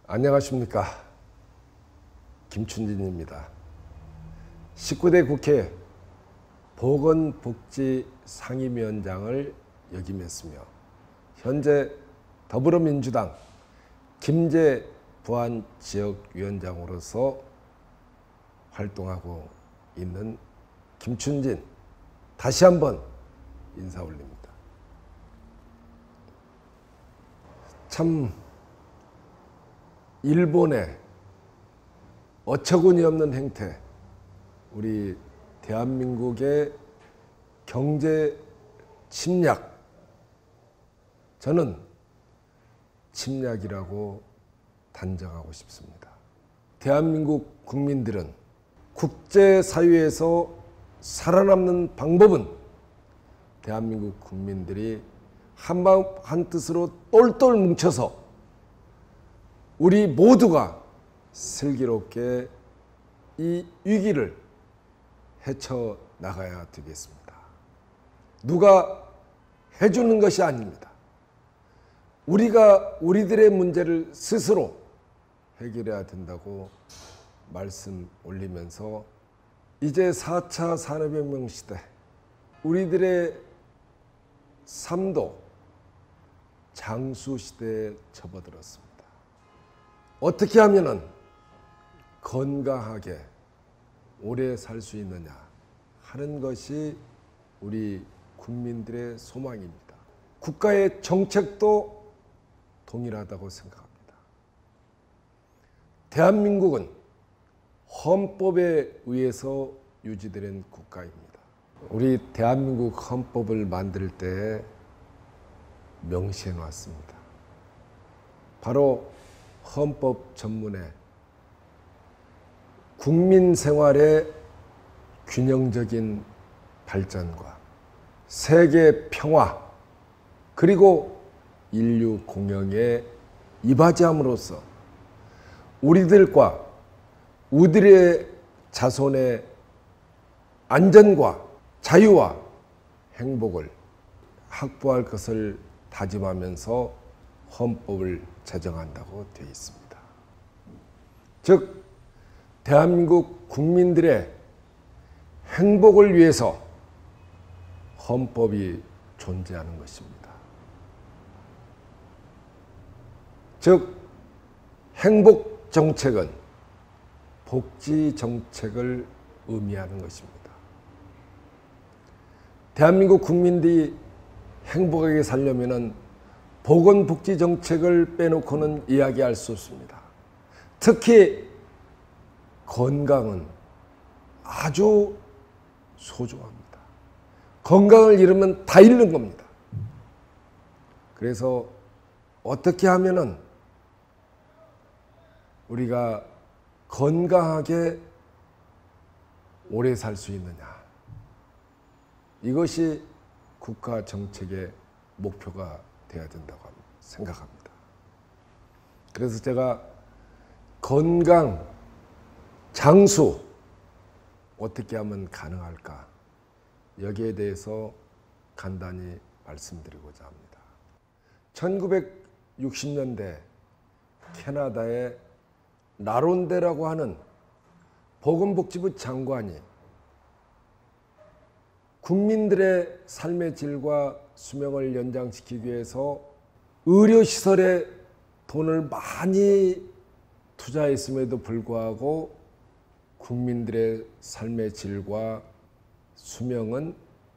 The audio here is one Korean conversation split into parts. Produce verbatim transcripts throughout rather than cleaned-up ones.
안녕하십니까. 김춘진입니다. 십구 대 국회 보건복지상임위원장을 역임했으며 현재 더불어민주당 김제 부안지역위원장으로서 활동하고 있는 김춘진, 다시 한번 인사 올립니다. 참 일본의 어처구니 없는 행태, 우리 대한민국의 경제 침략, 저는 침략이라고 단정하고 싶습니다. 대한민국 국민들은 국제사회에서 살아남는 방법은 대한민국 국민들이 한마음 한뜻으로 똘똘 뭉쳐서 우리 모두가 슬기롭게 이 위기를 헤쳐나가야 되겠습니다. 누가 해주는 것이 아닙니다. 우리가 우리들의 문제를 스스로 해결해야 된다고 말씀 올리면서 이제 사 차 산업혁명 시대, 우리들의 삶도 장수 시대에 접어들었습니다. 어떻게 하면은 건강하게 오래 살 수 있느냐 하는 것이 우리 국민들의 소망입니다. 국가의 정책도 동일하다고 생각합니다. 대한민국은 헌법에 의해서 유지되는 국가입니다. 우리 대한민국 헌법을 만들 때 명시해 놨습니다. 바로 헌법 전문에 국민 생활의 균형적인 발전과 세계 평화 그리고 인류 공영에 이바지함으로써 우리들과 우리들의 자손의 안전과 자유와 행복을 확보할 것을 다짐하면서 헌법을 제정한다고 되어 있습니다. 즉 대한민국 국민들의 행복을 위해서 헌법이 존재하는 것입니다. 즉 행복 정책은 복지 정책을 의미하는 것입니다. 대한민국 국민들이 행복하게 살려면은 보건복지 정책을 빼놓고는 이야기할 수 없습니다. 특히 건강은 아주 소중합니다. 건강을 잃으면 다 잃는 겁니다. 그래서 어떻게 하면은 우리가 건강하게 오래 살 수 있느냐. 이것이 국가 정책의 목표가 되어야 된다고 생각합니다. 그래서 제가 건강, 장수 어떻게 하면 가능할까? 여기에 대해서 간단히 말씀드리고자 합니다. 천구백육십 년대 캐나다의 라론데라고 하는 보건복지부 장관이 국민들의 삶의 질과 수명을 연장시키기 위해서 의료시설에 돈을 많이 투자했음에도 불구하고 국민들의 삶의 질과 수명은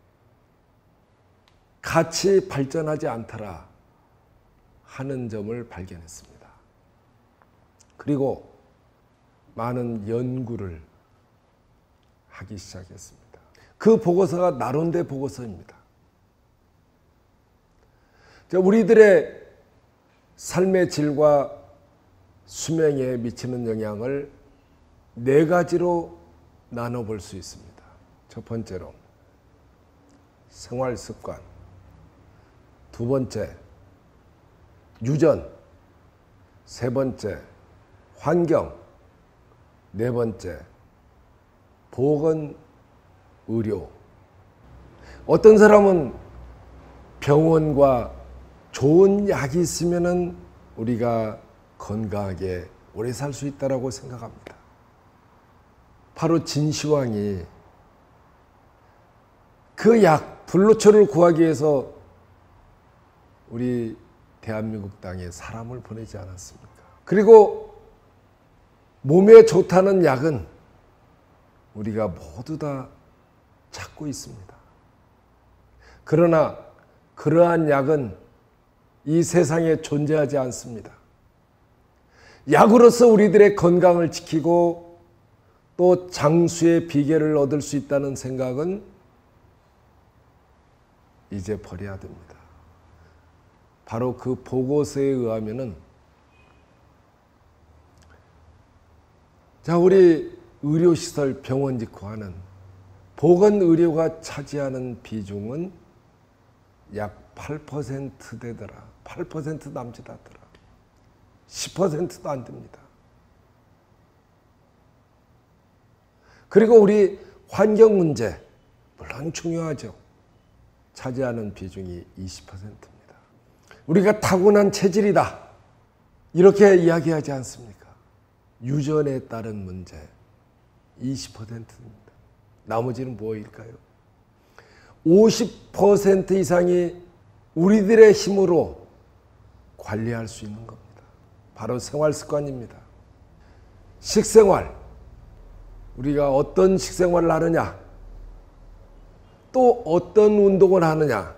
같이 발전하지 않더라 하는 점을 발견했습니다. 그리고 많은 연구를 하기 시작했습니다. 그 보고서가 나론데 보고서입니다. 우리들의 삶의 질과 수명에 미치는 영향을 네 가지로 나눠볼 수 있습니다. 첫 번째로 생활 습관, 두 번째 유전, 세 번째 환경, 네 번째 보건 의료. 어떤 사람은 병원과 좋은 약이 있으면은 우리가 건강하게 오래 살 수 있다고 생각합니다. 바로 진시황이 그 약, 불로초를 구하기 위해서 우리 대한민국 땅에 사람을 보내지 않았습니까? 그리고 몸에 좋다는 약은 우리가 모두 다 찾고 있습니다. 그러나 그러한 약은 이 세상에 존재하지 않습니다. 약으로서 우리들의 건강을 지키고 또 장수의 비결을 얻을 수 있다는 생각은 이제 버려야 됩니다. 바로 그 보고서에 의하면은 자, 우리 의료시설 병원 직구하는 보건의료가 차지하는 비중은 약 팔 퍼센트 되더라. 팔 퍼센트 남짓하더라. 십 퍼센트도 안 됩니다. 그리고 우리 환경 문제, 물론 중요하죠. 차지하는 비중이 이십 퍼센트입니다. 우리가 타고난 체질이다. 이렇게 이야기하지 않습니까? 유전에 따른 문제 이십 퍼센트입니다. 나머지는 뭐일까요? 오십 퍼센트 이상이 우리들의 힘으로 관리할 수 있는 겁니다. 바로 생활 습관입니다. 식생활. 우리가 어떤 식생활을 하느냐, 또 어떤 운동을 하느냐,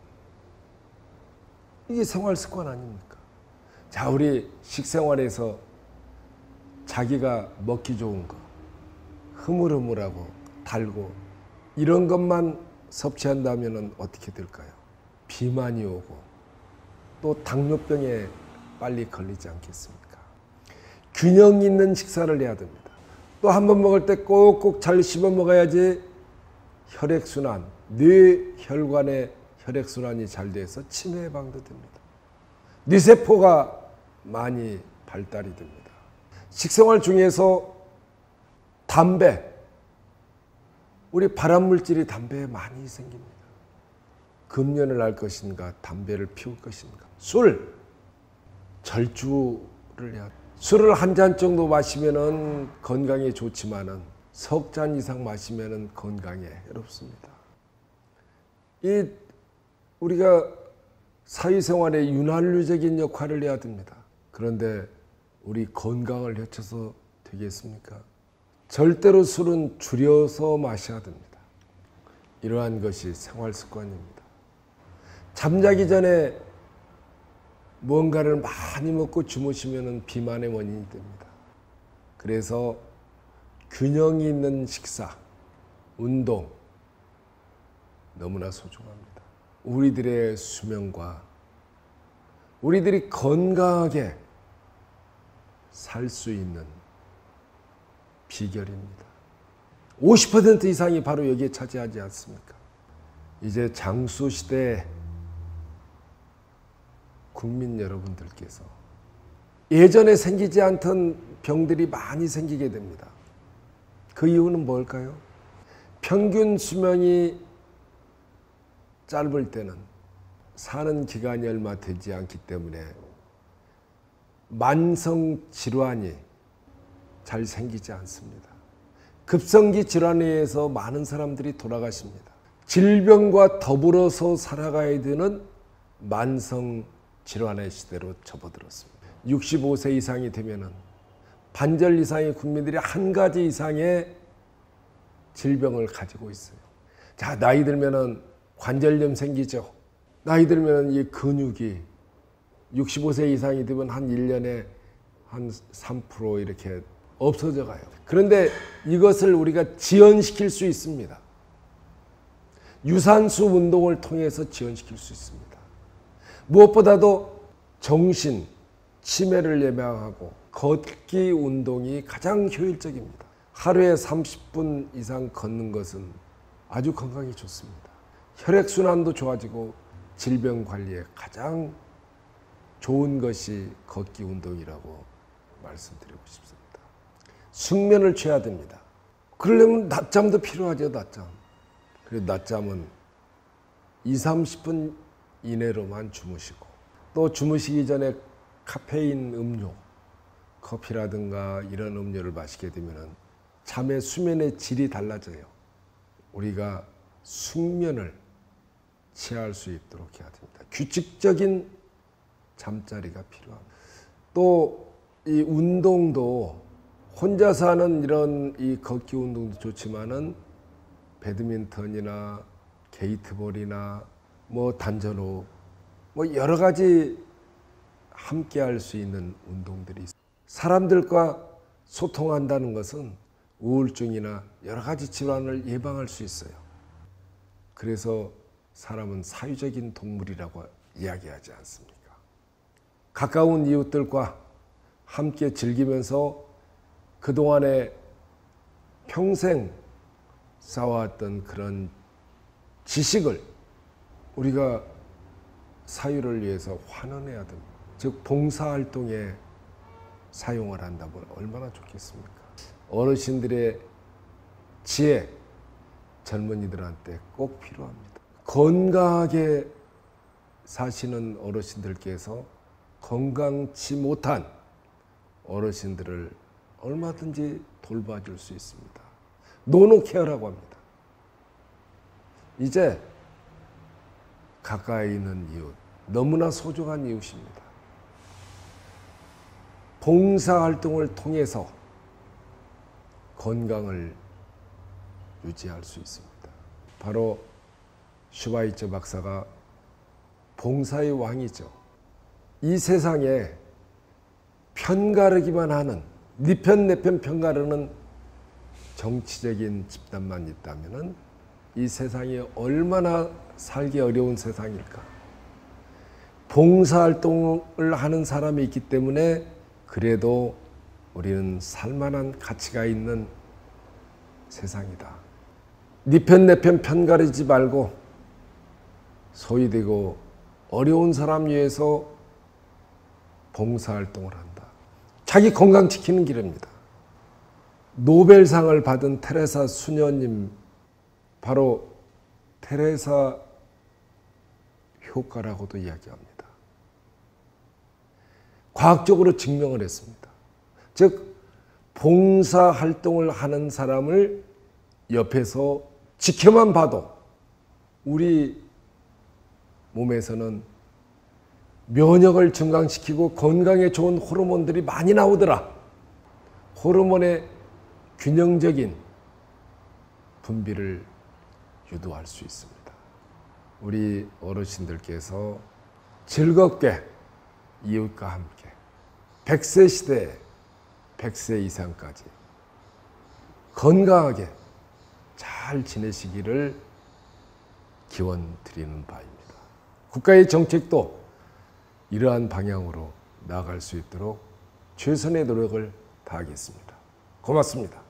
이게 생활 습관 아닙니까? 자, 우리 식생활에서 자기가 먹기 좋은 거, 흐물흐물하고 달고 이런 것만 섭취한다면 어떻게 될까요? 비만이 오고 또 당뇨병에 빨리 걸리지 않겠습니까? 균형 있는 식사를 해야 됩니다. 또 한 번 먹을 때 꼭꼭 잘 씹어 먹어야지 혈액순환, 뇌혈관의 혈액순환이 잘 돼서 치매 예방도 됩니다. 뇌세포가 많이 발달이 됩니다. 식생활 중에서 담배, 우리 발암물질이 담배에 많이 생깁니다. 금연을 할 것인가, 담배를 피울 것인가. 술, 절주를 해야 돼요. 술을 한 잔 정도 마시면은 건강에 좋지만은 석 잔 이상 마시면은 건강에 해롭습니다. 이 우리가 사회생활에 윤활유적인 역할을 해야 됩니다. 그런데 우리 건강을 해쳐서 되겠습니까? 절대로 술은 줄여서 마셔야 됩니다. 이러한 것이 생활 습관입니다. 잠자기 전에 뭔가를 많이 먹고 주무시면 비만의 원인이 됩니다. 그래서 균형 있는 식사, 운동 너무나 소중합니다. 우리들의 수명과 우리들이 건강하게 살 수 있는 비결입니다. 오십 퍼센트 이상이 바로 여기에 차지하지 않습니까? 이제 장수 시대에 국민 여러분들께서 예전에 생기지 않던 병들이 많이 생기게 됩니다. 그 이유는 뭘까요? 평균 수명이 짧을 때는 사는 기간이 얼마 되지 않기 때문에 만성 질환이 잘 생기지 않습니다. 급성기 질환에 의해서 많은 사람들이 돌아가십니다. 질병과 더불어서 살아가야 되는 만성 질환의 시대로 접어들었습니다. 육십오 세 이상이 되면은 반절 이상의 국민들이 한 가지 이상의 질병을 가지고 있어요. 자, 나이 들면은 관절염 생기죠. 나이 들면은 이 근육이 육십오 세 이상이 되면 한 일 년에 한 삼 퍼센트 이렇게 없어져 가요. 그런데 이것을 우리가 지연시킬 수 있습니다. 유산소 운동을 통해서 지연시킬 수 있습니다. 무엇보다도 정신, 치매를 예방하고 걷기 운동이 가장 효율적입니다. 하루에 삼십 분 이상 걷는 것은 아주 건강에 좋습니다. 혈액순환도 좋아지고 질병 관리에 가장 좋은 것이 걷기 운동이라고 말씀드리고 싶습니다. 숙면을 취해야 됩니다. 그러려면 낮잠도 필요하죠, 낮잠. 그래서 낮잠은 이삼십 분 이내로만 주무시고 또 주무시기 전에 카페인 음료, 커피라든가 이런 음료를 마시게 되면 잠의 수면의 질이 달라져요. 우리가 숙면을 취할 수 있도록 해야 됩니다. 규칙적인 잠자리가 필요합니다. 또 이 운동도 혼자서 하는 이런 이 걷기 운동도 좋지만은 배드민턴이나 게이트볼이나 뭐 단전호 뭐 여러 가지 함께 할 수 있는 운동들이 있습니다. 사람들과 소통한다는 것은 우울증이나 여러 가지 질환을 예방할 수 있어요. 그래서 사람은 사유적인 동물이라고 이야기하지 않습니까? 가까운 이웃들과 함께 즐기면서 그동안에 평생 쌓아왔던 그런 지식을 우리가 사유를 위해서 환원해야 됩니다. 즉 봉사활동에 사용을 한다면 얼마나 좋겠습니까? 어르신들의 지혜, 젊은이들한테 꼭 필요합니다. 건강하게 사시는 어르신들께서 건강치 못한 어르신들을 얼마든지 돌봐줄 수 있습니다. 노노케어라고 합니다. 이제 가까이 있는 이웃, 너무나 소중한 이웃입니다. 봉사활동을 통해서 건강을 유지할 수 있습니다. 바로 슈바이처 박사가 봉사의 왕이죠. 이 세상에 편가르기만 하는, 네 편 내 편 편가르는 정치적인 집단만 있다면 이 세상이 얼마나 살기 어려운 세상일까. 봉사활동을 하는 사람이 있기 때문에 그래도 우리는 살만한 가치가 있는 세상이다. 네 편 내 편 편가르지 말고 소외되고 어려운 사람 위해서 봉사활동을 한다. 자기 건강 지키는 길입니다. 노벨상을 받은 테레사 수녀님, 바로 테레사 효과라고도 이야기합니다. 과학적으로 증명을 했습니다. 즉 봉사활동을 하는 사람을 옆에서 지켜만 봐도 우리 몸에서는 면역을 증강시키고 건강에 좋은 호르몬들이 많이 나오더라. 호르몬의 균형적인 분비를 유도할 수 있습니다. 우리 어르신들께서 즐겁게 이웃과 함께 백 세 시대에 백 세 이상까지 건강하게 잘 지내시기를 기원드리는 바입니다. 국가의 정책도 이러한 방향으로 나아갈 수 있도록 최선의 노력을 다하겠습니다. 고맙습니다.